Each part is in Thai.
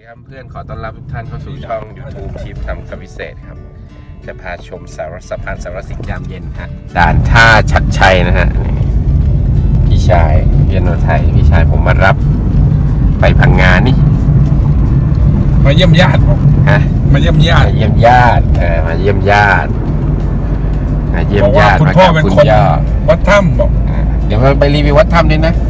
ครับเพื่อนขอต้อนรับทุกท่านเข้าสู่ช่อง YouTube ชิปทำคำพิเศษครับจะพาชมสะพานสารสินยามเย็นฮะด่านท่าชัดชัยนะฮะพี่ชายเพียโนไทยพี่ชายผมมารับไปพังงานนี่มาเยี่ยมญาติผมฮะมาเยี่ยมญาติมาเยี่ยมญาติมาเยี่ยมญาติมาเยี่ยมญาติคุณพ่อเป็นคนวัดถ้ำบอกเดี๋ยวเราไปรีวิววัดถ้ำด้วยนะ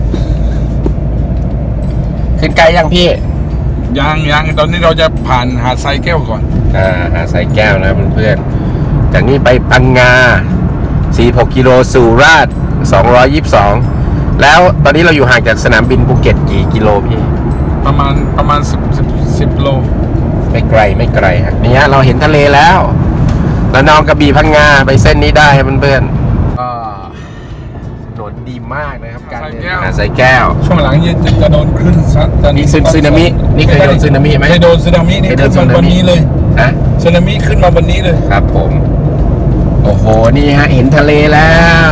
ขึ้นไกลยังพี่ยังตอนนี้เราจะผ่านหาดทรายแก้วก่อนหาดทรายแก้วนะเพื่อนๆจากนี้ไปพังงา46กิโลสู่ราช222แล้วตอนนี้เราอยู่ห่างจากสนามบินภูเก็ตกี่กิโลพี่ประมาณ10โลไม่ไกลครับนี่ฮะเราเห็นทะเลแล้วระนองกระบี่พังงาไปเส้นนี้ได้ครับเพื่อนๆก็ถนนดีมากนะครับการเดินหาดทรายแก้วช่วงหลังจะโดนคลื่นซัดนี่สึนามินี่เคยโดนสึนามิไหมเคยโดนสึนามินี่ขึ้นมาวันนี้เลยนะสึนามิขึ้นมาวันนี้เลยครับผมโอ้โหนี่ฮะเห็นทะเลแล้ว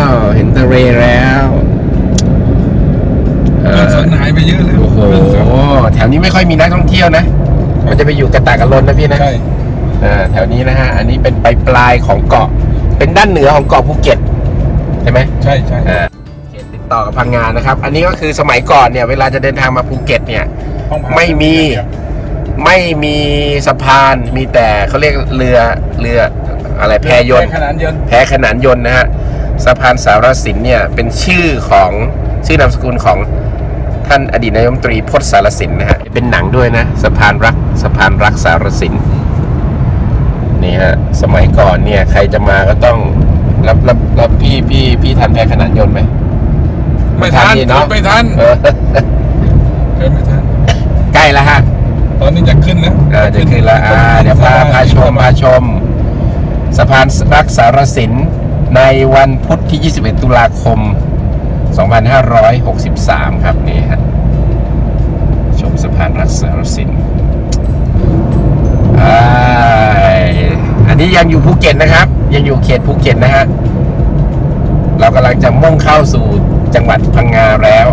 หายไปเยอะเลยโอ้โหแถวนี้ไม่ค่อยมีนักท่องเที่ยวนะมันจะไปอยู่กระตากกระลนนะพี่นะใช่แถวนี้นะฮะอันนี้เป็นปลายของเกาะเป็นด้านเหนือของเกาะภูเก็ตใช่ไหมใช่เขตติดต่อกับพังงานะครับอันนี้ก็คือสมัยก่อนเนี่ยเวลาจะเดินทางมาภูเก็ตเนี่ยไม่มีสะพานมีแต่เขาเรียกเรืออะไรแพยนต์แพขนานยนต์นะฮะสะพานสารสินเนี่ยเป็นชื่อนามสกุลของท่านอดีตนายกรัฐมนตรีพจน์สารสินนะฮะเป็นหนังด้วยนะสะพานรักสารสินนี่ฮะสมัยก่อนเนี่ยใครจะมาก็ต้องรับพี่ทันแพขนานยนต์ไหมไม่ทันเนาะไม่ทันใกล้แล้วฮะตอนนี้จะขึ้นนะจะขึ้นแล้วเดี๋ยวพาชมสะพานรักสารสินในวันพุธที่21ตุลาคม2563ครับนี่ฮะชมสะพานรักสารสินอันนี้ยังอยู่ภูเก็ตนะครับยังอยู่เขตภูเก็ตนะฮะเรากำลังจะมุ่งเข้าสู่จังหวัดพังงาแล้ว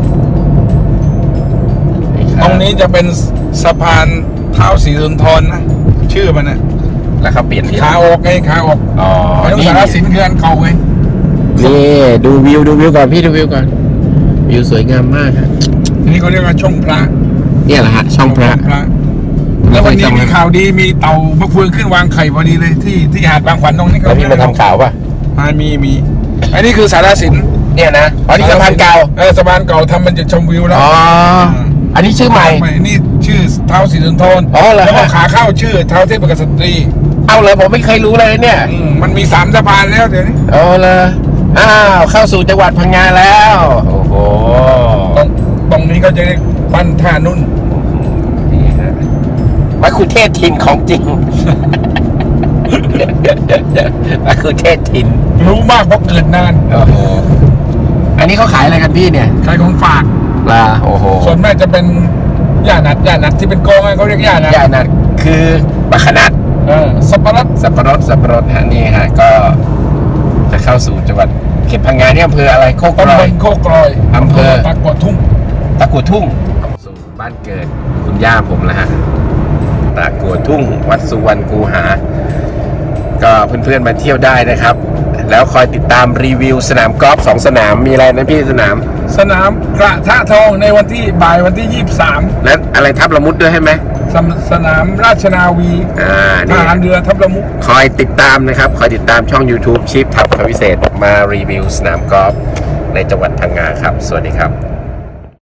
ตรงนี้จะเป็นสะพานเท้าศรีสุนทรนะชื่อมันนะแล้วเขาเปลี่ยนขาออกอ๋อนี่สารสินคืออันเก่าไงนี่ดูวิวก่อนพี่ดูวิวก่อนวิวสวยงามมากครับนี่เขาเรียกว่าช่องพระเนี่ยแหละฮะช่องพระแล้ววันนี้มีข่าวดีมีเต่ามะเฟืองขึ้นวางไข่พอดีเลยที่หาดบางขวัญตรงนี้แล้วพี่มาทำข่าวป่ะมีอันนี้คือสารสินเนี่ยนะอันนี้สะพานเก่าสะพานเก่าทำมันจะชมวิวแล้วอันนี้ชื่อใหม่นี่ชื่อเท้าศรีสุนทรแล้วก็ขาเข้าชื่อเท้าเทพกษัตรีเอาเลยผมไม่เคยรู้เลยเนี่ยมันมี3สะพานแล้วเดี๋ยวนี้เลยเข้าสู่จังหวัดพังงาแล้วโอ้โหตรงนี้ก็จะเรียกปั้นท่านุ่นนี่ฮะมะคุเทศถิ่นของจริงมะคุเทศถิ่นรู้มากเพราะเกิดนานโอ้โหอันนี้เขาขายอะไรกันพี่เนี่ยขายของฝากโอ้โหส่วนแม่จะเป็นย่านัดที่เป็นกองเขาเรียกย่านัดคือบัคนัดสับปะรดฮะนี่ฮะก็จะเข้าสู่จังหวัดเขตพังงาเนี่ยอำเภออะไรโคกลอยอำเภอตะกัวทุ่งสู่บ้านเกิดคุณย่าผมแล้วฮะตะกัวทุ่งวัดสุวรรณคูหาก็เพื่อนๆมาเที่ยวได้นะครับแล้วคอยติดตามรีวิวสนามกอล์ฟ2สนามมีอะไรนะพี่สนามกระทะทองในวันที่บ่ายวันที่23 และอะไรทับละมุดด้วยใช่ไหมสนามราชนาวีทหารเรือทับละมุดคอยติดตามนะครับคอยติดตามช่อง YouTube ชิปทับคำพิเศษมารีวิวสนามกอล์ฟในจังหวัดพังงาครับสวัสดีครับ